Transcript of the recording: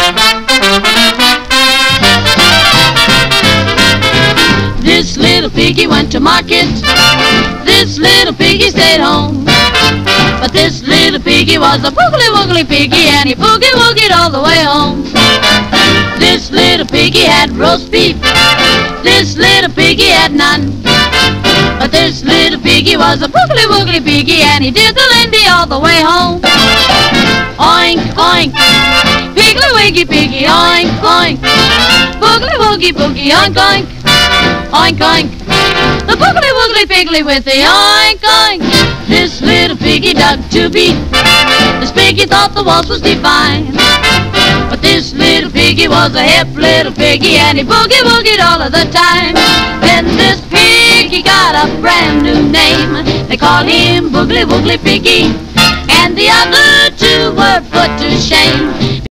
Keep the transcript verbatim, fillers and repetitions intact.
This little piggy went to market, this little piggy stayed home. But this little piggy was a boogly woogly piggy, and he boogie woogied all the way home. This little piggy had roast beef, this little piggy had none. But this little piggy was a boogly woogly piggy, and he did the lindy all the way home. Oink, oink, piggly wiggy piggy, oink, oink, boogly woogie boogie, oink, oink, oink, oink. The boogly woogly piggly with the oink, oink. This little piggy dug to beat, this piggy thought the waltz was divine. But this little piggy was a hip little piggy, and he boogie woogied all of the time. Then this piggy got a brand new name, they called him Boogly Woogly Piggy, and the other two were put to shame.